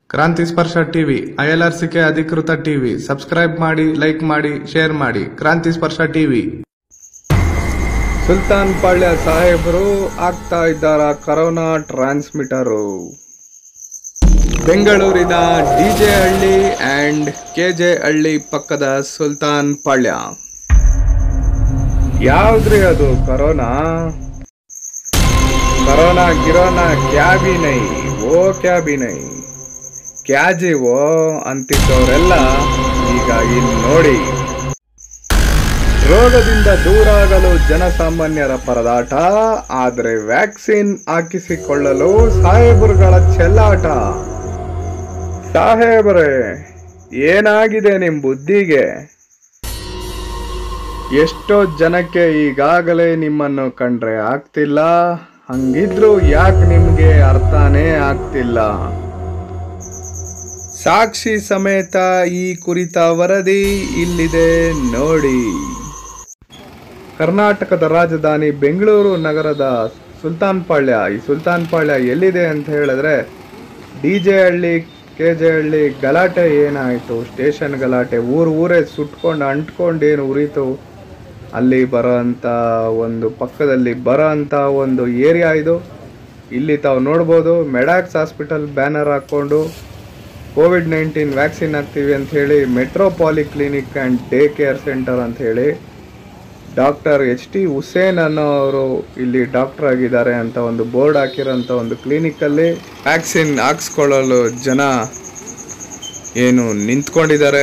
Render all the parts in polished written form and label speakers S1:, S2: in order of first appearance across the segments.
S1: ಕ್ರಾಂತಿ ಸ್ಪರ್ಶ TV ILRCK ಅಧಿಕೃತ ಟಿವಿ. ಸಬ್ಸ್ಕ್ರೈಬ್ ಮಾಡಿ, ಲೈಕ್ ಮಾಡಿ, ಶೇರ್ ಮಾಡಿ. ಕ್ರಾಂತಿ ಸ್ಪರ್ಶ ಟಿವಿ. ಸುಲ್ತಾನ್ ಪಾಳ್ಯ ಸಾಹೇಬರು ಆಗ್ತಾ ಇದ್ದಾರ ಕರೋನಾ ಟ್ರಾನ್ಸ್ಮಿಟರು. ಬೆಂಗಳೂರಿನ ಡಿಜೆ ಹಳ್ಳಿ ಅಂಡ್ ಕೆಜೆ ಹಳ್ಳಿ ಪಕ್ಕದ ಸುಲ್ತಾನ್ ಪಾಳ್ಯ. ಯಾವ್ದ್ರಿ ಅದು ಕರೋನಾ? ಕರೋನಾ ಗಿರೋನಾ ಕ್ಯಾಬಿ ನೈ, ಓ ಕ್ಯಾಬಿ ನೈ, ಕ್ಯಾಜಿವೋ ಅಂತಿದ್ದವರೆಲ್ಲ ಈಗ ಇಲ್ಲಿ ನೋಡಿ. ರೋಗದಿಂದ ದೂರಾಗಲು ಜನಸಾಮಾನ್ಯರ ಪರದಾಟ, ಆದರೆ ವ್ಯಾಕ್ಸಿನ್ ಹಾಕಿಸಿಕೊಳ್ಳಲು ಸಾಹೇಬರುಗಳ ಚೆಲ್ಲಾಟ. ಸಾಹೇಬರೇ, ಏನಾಗಿದೆ ನಿಮ್ ಬುದ್ಧಿಗೆ? ಎಷ್ಟೋ ಜನಕ್ಕೆ ಈಗಾಗಲೇ ನಿಮ್ಮನ್ನು ಕಂಡ್ರೆ ಆಗ್ತಿಲ್ಲ, ಹಂಗಿದ್ರು ಯಾಕೆ ನಿಮ್ಗೆ ಅರ್ಥನೇ ಆಗ್ತಿಲ್ಲ? ಸಾಕ್ಷಿ ಸಮೇತ ಈ ಕುರಿತ ವರದಿ ಇಲ್ಲಿದೆ ನೋಡಿ. ಕರ್ನಾಟಕದ ರಾಜಧಾನಿ ಬೆಂಗಳೂರು ನಗರದ ಸುಲ್ತಾನ್ ಪಾಳ್ಯ. ಈ ಸುಲ್ತಾನ್ ಪಾಳ್ಯ ಎಲ್ಲಿದೆ ಅಂತ ಹೇಳಿದ್ರೆ, ಡಿಜೆ ಹಳ್ಳಿ ಕೆಜೆ ಹಳ್ಳಿ ಗಲಾಟೆ ಏನಾಯಿತು, ಸ್ಟೇಷನ್ ಗಲಾಟೆ, ಊರೇ ಸುಟ್ಕೊಂಡು ಅಂಟ್ಕೊಂಡು ಏನು ಉರಿತು, ಅಲ್ಲಿ ಬರೋಂಥ ಒಂದು ಪಕ್ಕದಲ್ಲಿ ಬರೋಂಥ ಒಂದು ಏರಿಯಾ ಇದು. ಇಲ್ಲಿ ತಾವು ನೋಡ್ಬೋದು, ಮೆಡಾಕ್ಸ್ ಹಾಸ್ಪಿಟಲ್ ಬ್ಯಾನರ್ ಹಾಕ್ಕೊಂಡು ಕೋವಿಡ್-19 ವ್ಯಾಕ್ಸಿನ್ ಹಾಕ್ತೀವಿ ಅಂತ ಹೇಳಿ, ಮೆಟ್ರೋಪಾಲಿ clinic and day care centre ಅಂತ ಹೇಳಿ ಡಾಕ್ಟರ್ HT ಹುಸೇನ್ ಅನ್ನೋರು ಇಲ್ಲಿ ಡಾಕ್ಟರ್ ಆಗಿದ್ದಾರೆ ಅಂತ ಒಂದು ಬೋರ್ಡ್ ಹಾಕಿರೋಂಥ ಒಂದು ಕ್ಲಿನಿಕಲ್ಲಿ ವ್ಯಾಕ್ಸಿನ್ ಹಾಕ್ಸ್ಕೊಳ್ಳಲು ಜನ ಏನು ನಿಂತ್ಕೊಂಡಿದ್ದಾರೆ.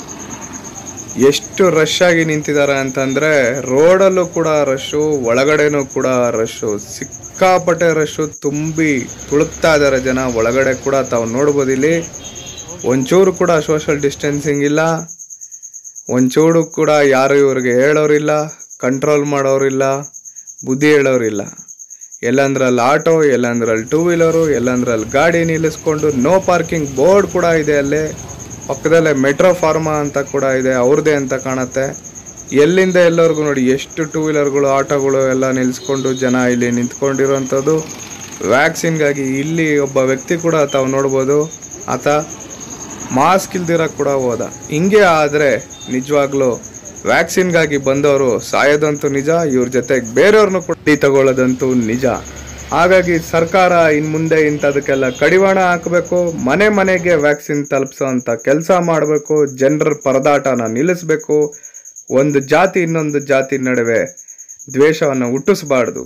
S1: ಎಷ್ಟು ರಶ್ ಆಗಿ ನಿಂತಿದ್ದಾರೆ ಅಂತಂದರೆ, ರೋಡಲ್ಲೂ ಕೂಡ ರಶ್ಶು, ಒಳಗಡೆನೂ ಕೂಡ ರಶ್ಶು, ಸಿಕ್ಕಾಪಟ್ಟೆ ರಶ್ಶು, ತುಂಬಿ ತುಳುಕ್ತಾ ಇದ್ದಾರೆ ಜನ. ಒಳಗಡೆ ಕೂಡ ತಾವು ನೋಡ್ಬೋದು, ಇಲ್ಲಿ ಒಂಚೂರು ಕೂಡ ಸೋಷಲ್ ಡಿಸ್ಟೆನ್ಸಿಂಗ್ ಇಲ್ಲ, ಒಂಚೂರು ಕೂಡ ಯಾರು ಇವ್ರಿಗೆ ಹೇಳೋರಿಲ್ಲ, ಕಂಟ್ರೋಲ್ ಮಾಡೋರಿಲ್ಲ, ಬುದ್ಧಿ ಹೇಳೋರಿಲ್ಲ. ಎಲ್ಲಂದ್ರಲ್ಲಿ ಆಟೋ, ಎಲ್ಲಂದ್ರಲ್ಲಿ 2 ವೀಲರು, ಎಲ್ಲಂದ್ರಲ್ಲಿ ಗಾಡಿ ನಿಲ್ಲಿಸ್ಕೊಂಡು ನೋ ಪಾರ್ಕಿಂಗ್ ಬೋರ್ಡ್ ಕೂಡ ಇದೆ. ಅಲ್ಲೇ ಪಕ್ಕದಲ್ಲೇ ಮೆಟ್ರೋ ಫಾರ್ಮಾ ಅಂತ ಕೂಡ ಇದೆ, ಅವ್ರದ್ದೇ ಅಂತ ಕಾಣುತ್ತೆ. ಎಲ್ಲಿಂದ ಎಲ್ಲರಿಗೂ ನೋಡಿ ಎಷ್ಟು 2 ವೀಲರ್ಗಳು, ಆಟೋಗಳು ಎಲ್ಲ ನಿಲ್ಲಿಸ್ಕೊಂಡು ಜನ ಇಲ್ಲಿ ನಿಂತ್ಕೊಂಡಿರೋವಂಥದ್ದು ವ್ಯಾಕ್ಸಿನ್ಗಾಗಿ. ಇಲ್ಲಿ ಒಬ್ಬ ವ್ಯಕ್ತಿ ಕೂಡ ತಾವು ನೋಡ್ಬೋದು, ಆತ ಮಾಸ್ಕ್ ಇಲ್ದಿರ ಕೂಡ ಹೋದ. ಹಿಂಗೆ ಆದರೆ ನಿಜವಾಗ್ಲೂ ವ್ಯಾಕ್ಸಿನ್ಗಾಗಿ ಬಂದವರು ಸಾಯೋದಂತೂ ನಿಜ, ಇವ್ರ ಜೊತೆಗೆ ಬೇರೆಯವ್ರನ್ನೂ ಕೂಡ ತಗೊಳ್ಳೋದಂತೂ ನಿಜ. ಹಾಗಾಗಿ ಸರ್ಕಾರ ಇನ್ನು ಮುಂದೆ ಇಂಥದಕ್ಕೆಲ್ಲ ಕಡಿವಾಣ ಹಾಕಬೇಕು, ಮನೆ ಮನೆಗೆ ವ್ಯಾಕ್ಸಿನ್ ತಲುಪಿಸೋ ಅಂಥ ಕೆಲಸ ಮಾಡಬೇಕು, ಜನರ ಪರದಾಟನ ನಿಲ್ಲಿಸಬೇಕು, ಒಂದು ಜಾತಿ ಇನ್ನೊಂದು ಜಾತಿ ನಡುವೆ ದ್ವೇಷವನ್ನು ಹುಟ್ಟಿಸಬಾರ್ದು,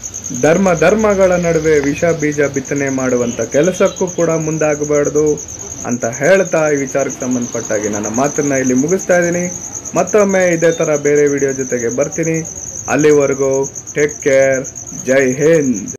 S1: ಧರ್ಮಗಳ ನಡುವೆ ವಿಷ ಬೀಜ ಬಿತ್ತನೆ ಮಾಡುವಂಥ ಕೆಲಸಕ್ಕೂ ಕೂಡ ಮುಂದಾಗಬಾರ್ದು ಅಂತ ಹೇಳ್ತಾ ಈ ವಿಚಾರಕ್ಕೆ ಸಂಬಂಧಪಟ್ಟಾಗಿ ನನ್ನ ಮಾತನ್ನ ಇಲ್ಲಿ ಮುಗಿಸ್ತಾ ಇದ್ದೀನಿ. ಮತ್ತೊಮ್ಮೆ ಇದೇ ಥರ ಬೇರೆ ವಿಡಿಯೋ ಜೊತೆಗೆ ಬರ್ತೀನಿ. ಅಲ್ಲಿವರೆಗೂ ಟೇಕ್ ಕೇರ್. ಜೈ ಹಿಂದ್.